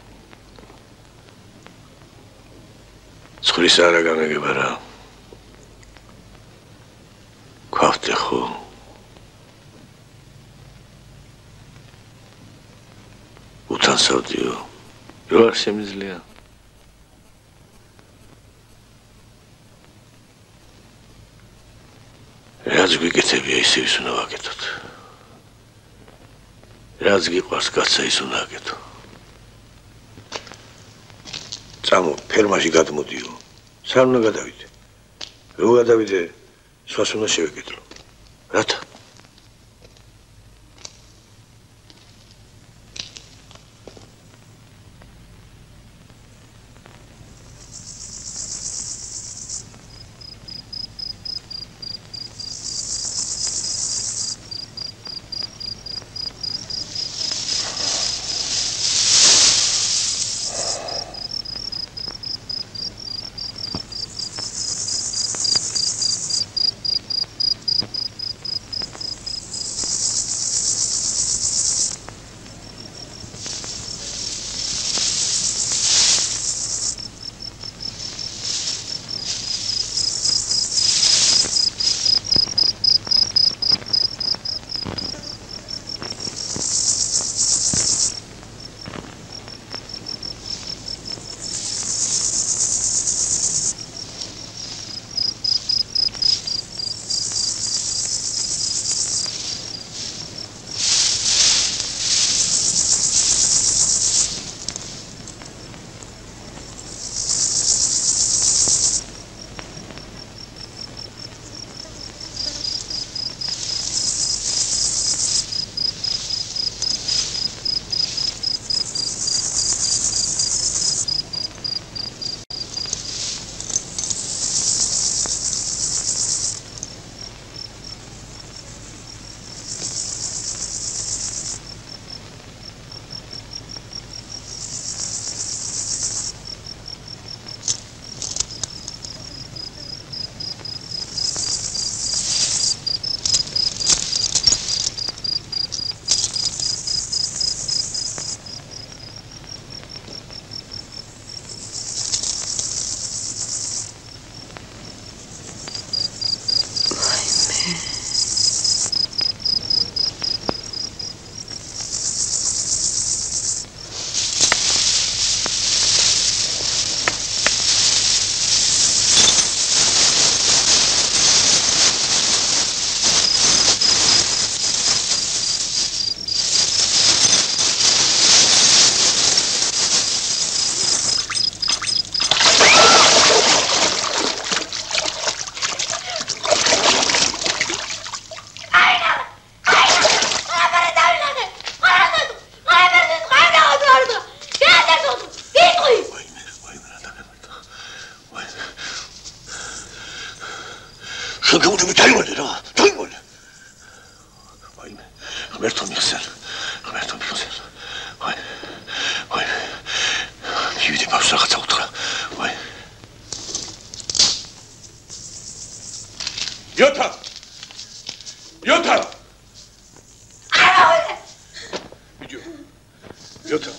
ცხრის არა გამეგება რა. ქვავდე ხო? უთანსავდიო. რო არ შემიძლია? რაც გვიკეთებია ისე ის უნდა ვაკეთოთ. რაც გიყვარს კაცსა ის უნდა აკეთო. წამო ფერმაში გადმოდიო. სამ უნდა გადავიდე. რო გადავიდე, სხვას უნდა შევეკეთრო. რათა? ღმერთო მიხსენ. ღმერთო მიხსენ. ვაი. ვაი. მივიდი ბავშვს რაღაცა უთხრა. ვაი. იოთა! იოთა! ბიჭო. იოთა.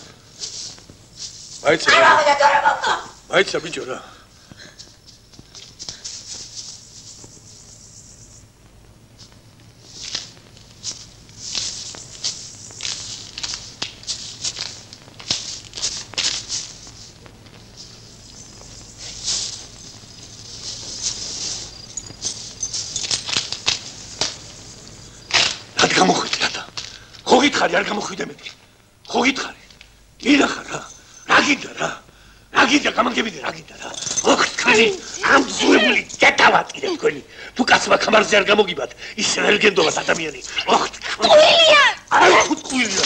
მაიცა ბიჭო რა. არ გამოხვიდე მე. ხო გითხარი. მირახარ რა. რა გინდა რა? რა გინდა გამანგებინე რა გინდა რა? ოქ თქვენი ამ ზურებული დეტავატირე თქვენი. თუ კაცმა ხმარზე არ გამოგიბათ, ის ვერ გენდობას ადამიანი. ოხ ტყუილია. არა ტყუილია.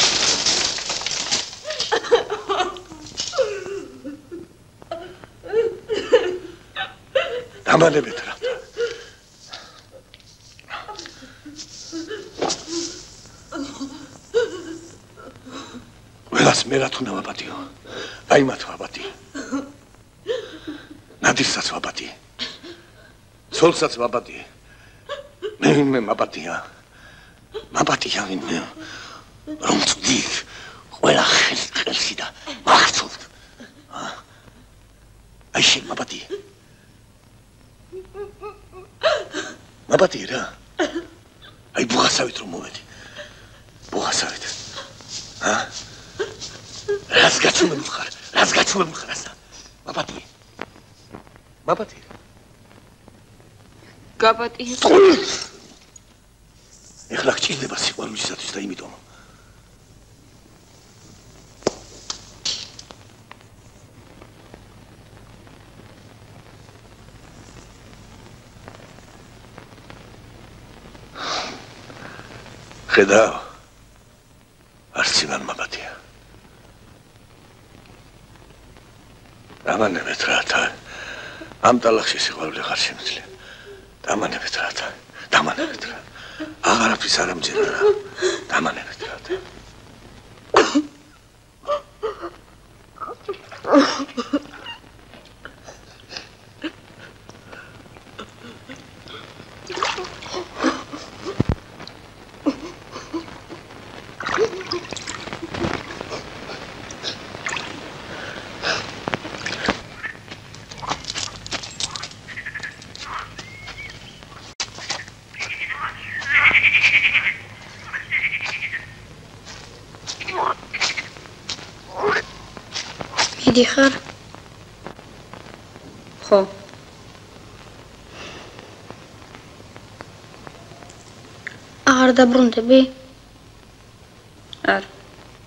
დამანებეთ რა. მე რა თქმა ვაბადიო. აი მათ ვაბადი. ნადირსაც ვაბადი. ცოლსაც ვაბადი. მე მაბადია. მაბადია ვინმე. რომ წდი ყველა ხელში და მახცობთ. აი შენ მაბადი. მაბადი რა. აი ბუღასავით რომ მოვედი. ბუღასავით. რას გაჩუმებული ხარ? რას გაჩუმებული ხარ ასა? მაბატი. მაბატი. გაბატი. ეხლა გჭირდება სიყვარულისათვის და იმიტომ. ხედავ. არც იმან მაბატია. დამანებეთ რათა. ამ ტალახში სიყვარული ხარ შემიძლია. დამანებეთ რათა. დამანებეთ რა. აღარაფრის არ ამჯერა რა. დამანებეთ რათა. დიხარ? ხო. აღარ დაბრუნდები? არ.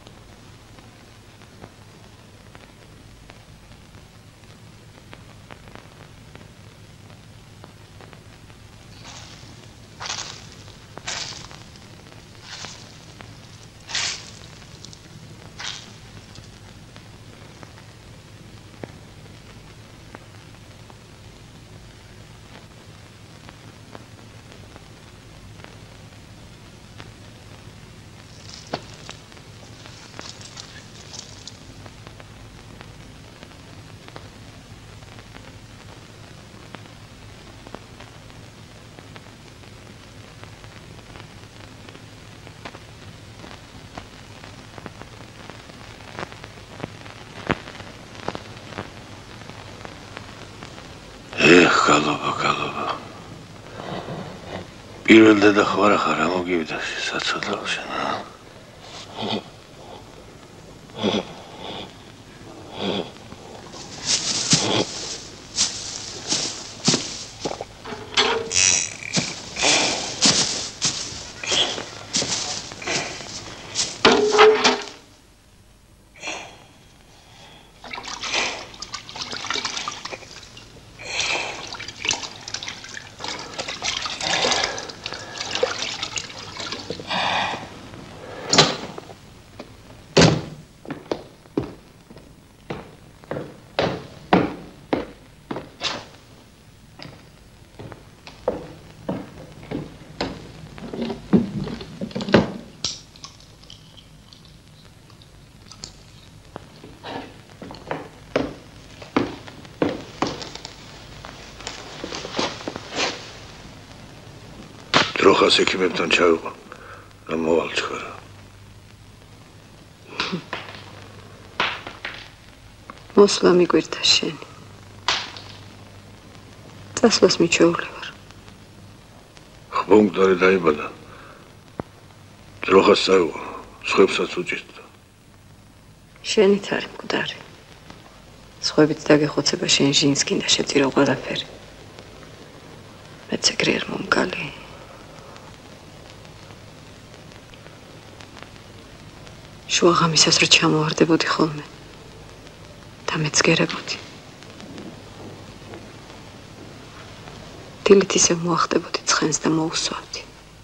გალობა. პირველ და ხوارა ხარ ამოგივიდა საცოდალში რა. დროხას ექიმებთან ჩავიყო და მოვალჩქარა. მოსვლა მიგვირთა შენი. წასვლას მიჩვეული ვარ. ხმომკვდარი დაიბადა. დროხას წავიყო, სხვებსაც უჭირდა. შენით არის მკვდარი. სხვებით დაგეხოცება შენ ჟინს კიდე შეწირო ყველაფერი. მეც ეგრე არ მომკალი. შუაღამისას რო ჩამოვარდებოდი ხოლმე და მეც გერებოდი. დილით ისე მოახდებოდი ცხენს და მოუსვავდი.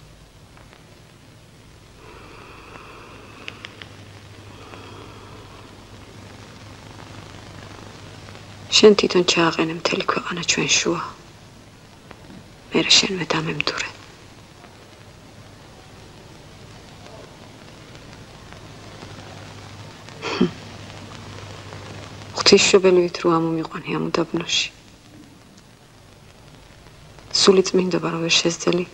შენ თვითონ ჩააყენე მთელი ქვეყანა ჩვენ შუა. მერე შენვე დამემდურე. ღვთისმშობელივით რო ამომიყვანი ამ უდაბნოში. სული წმინდობა რო ვერ შესძელი.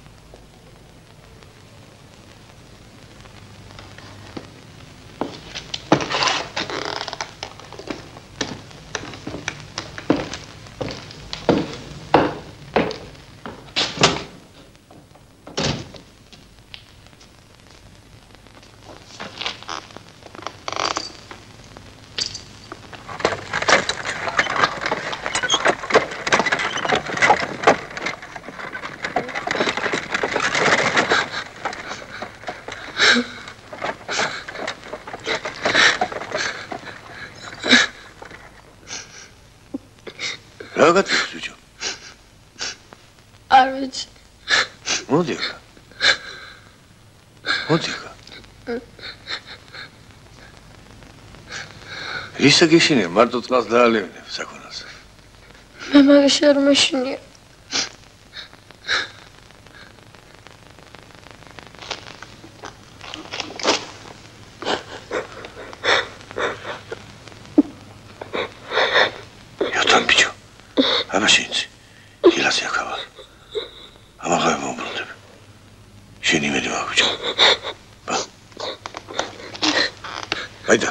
ისე გიშინია, მარტო წყალს დაალევინებ საქონელს. მე მაგას არ მეშინია. იოთან ბიჭო, ამაშინცი, გილასი ახავა. ამაღავე მომბრუნდებ. შენ იმედი მაქვს ბიჭო. აიდა.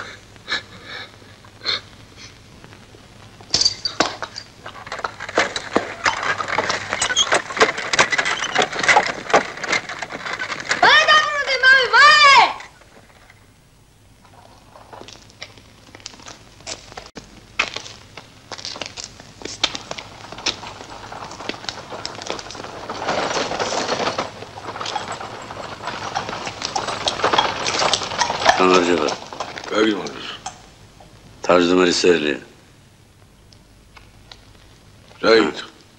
Сели. Раид.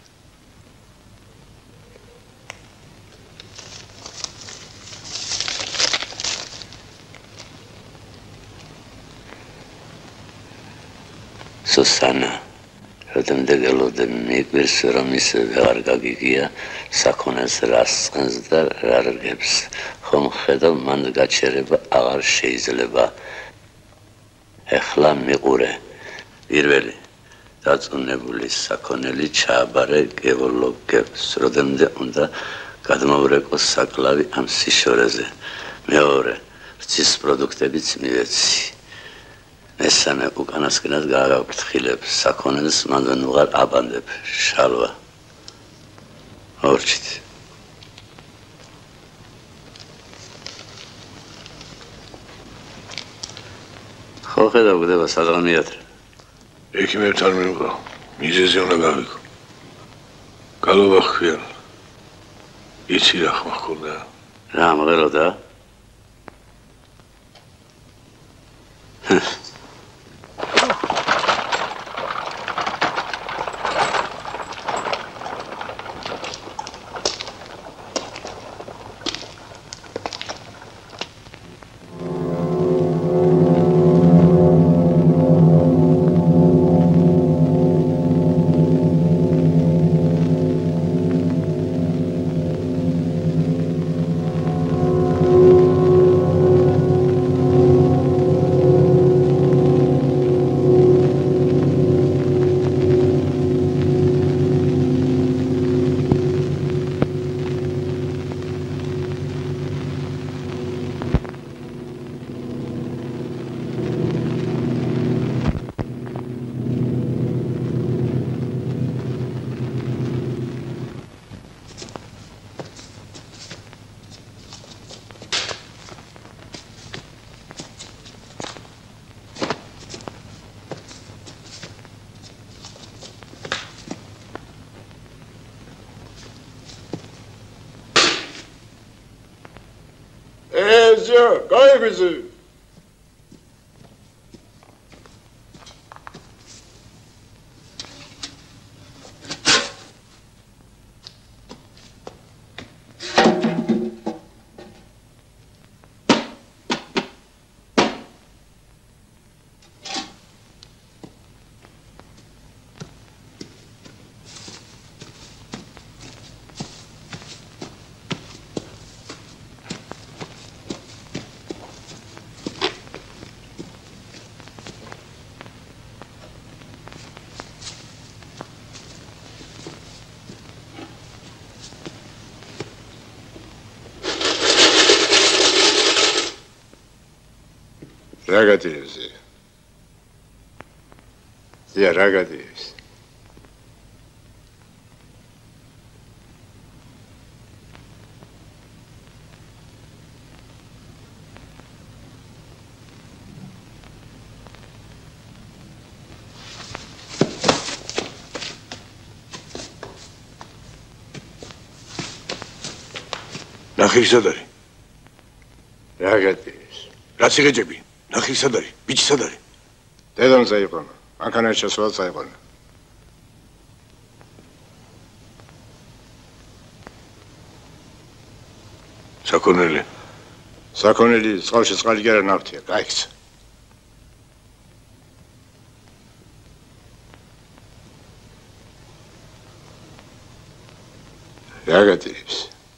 Susana, როდემ დეგელოდე მიგვირს რომ ისე ვეღარ გაგიგია საქონელს რასწყენს და რა რგებს ხომ ხედავ მან გაჩერება აღარ შეიძლება ეხლა მიყურე პირველი დაწუნებული საქონელი ჩააბარე გეოლოგებს როდემდე უნდა გადმოვრეკო საკლავი ამ სიშორეზე მეორე რძის პროდუქტებიც მივეცი მესამე უკანასკნელად გააგაფრთხილებ საქონელს მანდ ვეღარ აბანდებ შალვა ორჩით ხო ხედავ გდება სადღანიათრე ექიმებთან მივყო მიზეზი უნდა გავიქო გალობა ხвien იცი რა ხმა ხონდა რა მღეროდა გაიგვიძე, გაიგვიძე. რა გადიევზე? ზია რა გადიევს? ნახი სად არის? რა გადიევს? რაც იღეჯები? ნახი სად არის? ბიჭი სად არის? დედამ წაიყვანა. მანქანაში შესვლა წაიყვანა. საქონელი. საქონელი წყალში წყალი კი არა ნავთია, გაიქცა. რა გადიევს?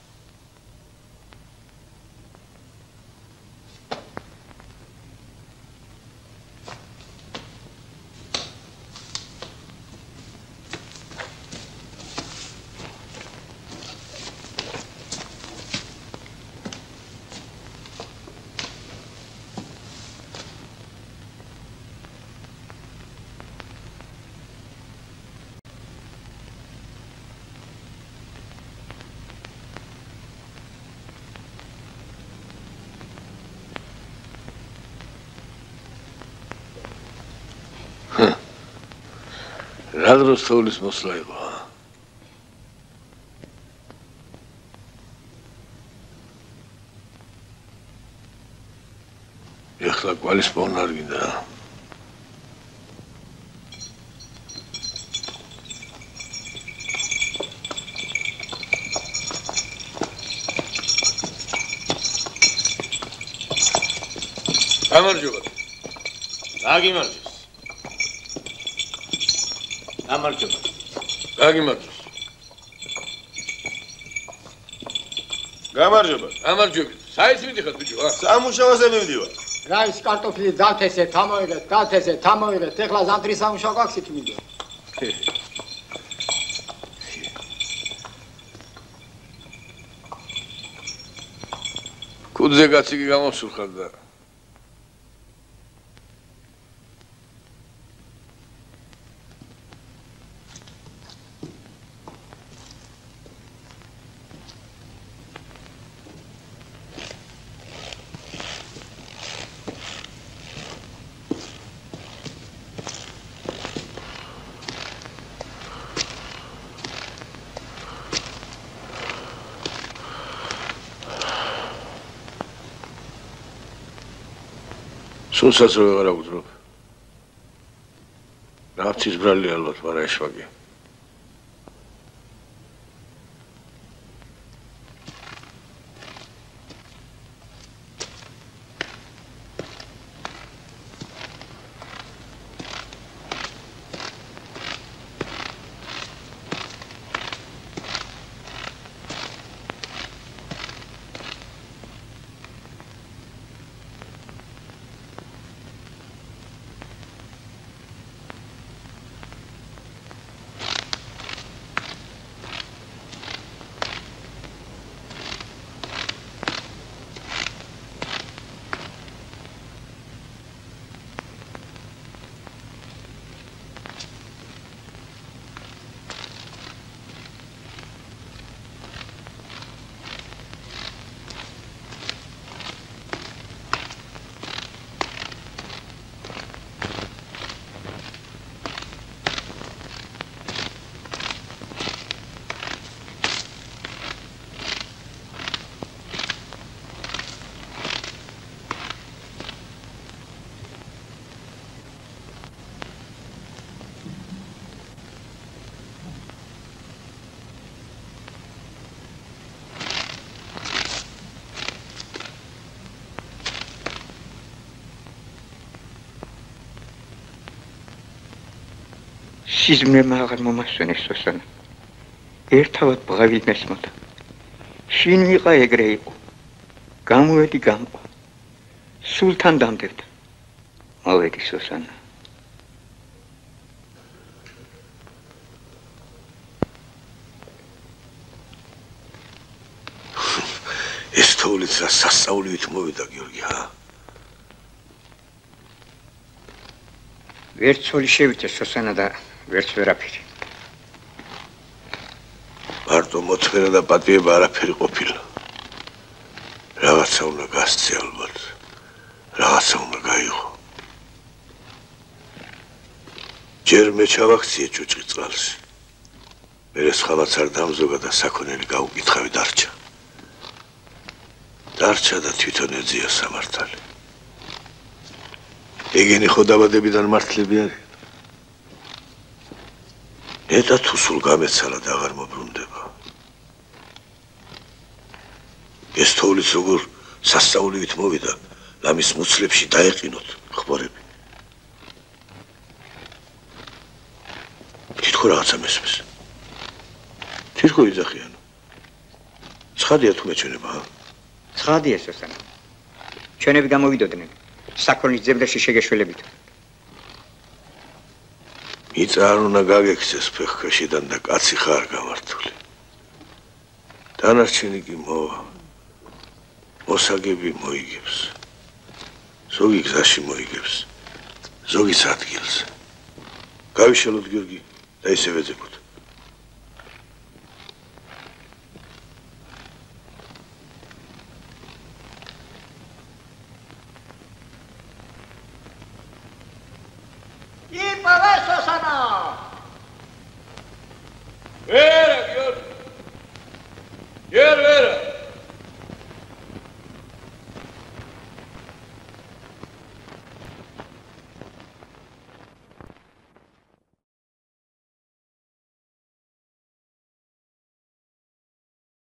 რა დროს თოვლის მოსვლა იყო? ეხლა კვალის პოვნა არ გინდა. გამარჯობა. გაგიმარჯოს. გამარჯობა. გაგიმარჯოს. გამარჯობა. გამარჯობთ. საით მიდიხარ ბიჭო? სამუშაოზე მივდივარ. რა ის კარტოფილი დათესეთ, ამოიღეთ, დათესეთ, ამოიღეთ. ეხლა ზამთრის სამუშაო გაქცით მიდო. კუძზე კაცი კი გამოსულხარ და სულსაც რო ვეღარ აღვძრობ. ნავთის ბრალი ალბათ, მაგრამ ეშვაგე. სიზმრებმა აღარ მომასვენეს სოსანა. ერთავად ბღავით მესმოდა. შინ ვიყა ეგრე იყო. გამოვედი გამყვა. სულთან დამდებდა. მოვედი სოსანა. ეს თოვლიც რა სასწაულით მოვიდა გიორგი ჰა? ვერც ცოლი შევიცე სოსანა და ვერც ვერაფერი. მარტო მოთხრა და პატიება არაფერი ყოფილა. რაღაცა უნდა გასცე ალბათ. რაღაცა უნდა გაიღო. ჯერ მე ჩავაქციე ჭუჭყი წყალში. მერე სხვამაც არ დამზოგა და საქონელი გაუკითხავი დარჩა. დარჩა და თვითონ ეძია სამართალი. ეგენი ხო დაბადებიდან მართლები არიან. ნეტა თუ სულ გამეცალა და აღარ მობრუნდება. ეს თოვლიც როგორ სასწაულით მოვიდა, ლამის მუცლებში დაეყინოთ ხმორები. თითქო რაღაცა მესმის. თითქო იძახიანო. ცხადია თუ მეჩვენება, ჰა? ცხადია სოსანა. ჩვენები გამოვიდოდნენ. საქონლის ძებლაში შეგეშველებით. მიწა არ უნდა გაგექცეს ფეხქაშიდან და კაცი ხარ გამართული. დანარჩენი კი მოვა. მოსაგები მოიგებს. ზოგი გზაში მოიგებს. ზოგიც ადგილზე. გავიშალოთ გიორგი და ისე ვეძებოთ.